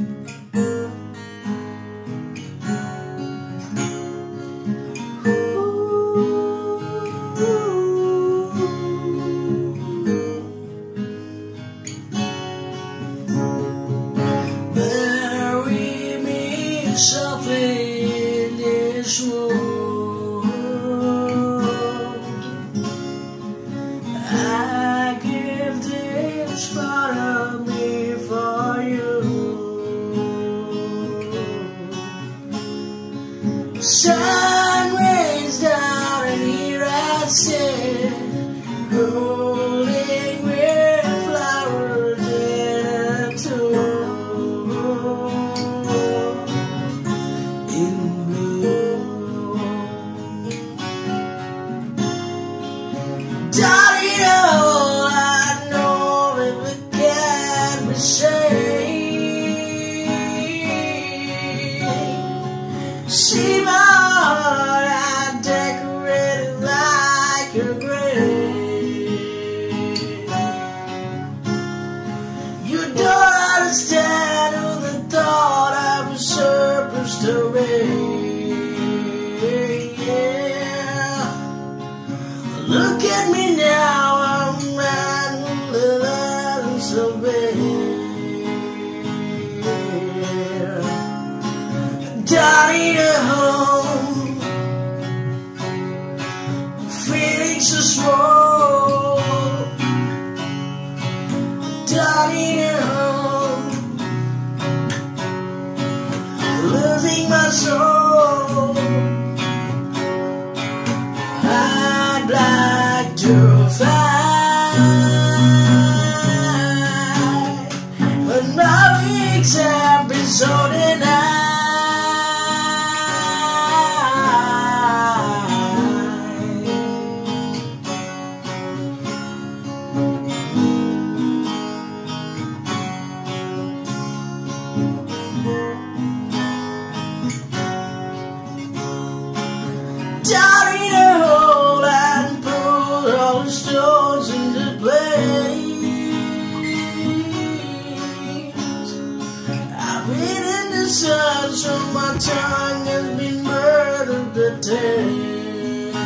Softly in this world, I give this part of me for you. Sun rays down and here I sit, holding with flowers in a tube. Darling, all I know if it can be said. See my heart, I decorated like a grave. You don't understand who the thought I was supposed to be. Look at me now, I'm riding the lines of bed. Darling, at home, feeling so small. Darling, at home, losing my soul. I'd like to fly, but my wings have been so denied. Darling, hold and pull all the stones into place. I've been in the sun, so my tongue has been murdered the taste.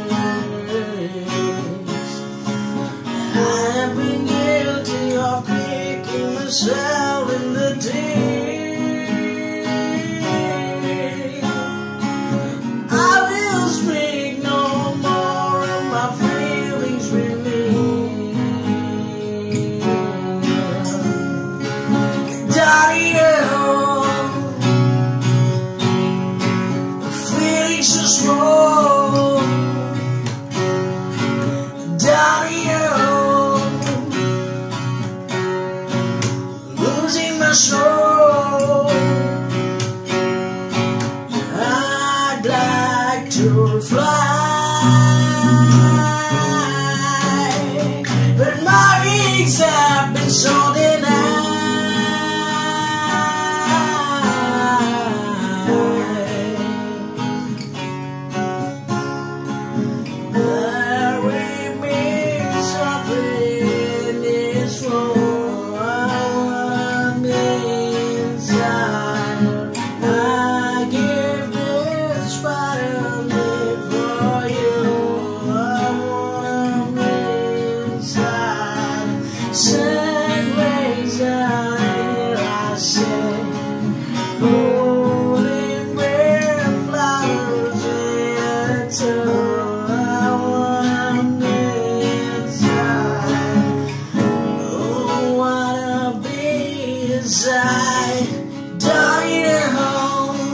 I have been guilty of kicking myself in the teeth. Darling, at home, feeling so small. Darling, at home, losing my soul. I'd like to fly, but my wings have been so denied. Sun rays down here, I say, holding red flowers in a tub. I want inside. Oh, I wanna be inside. Darling, at home,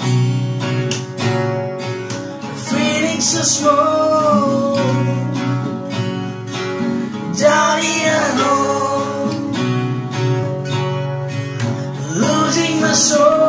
feeling so small. Darling, at home, losing my soul.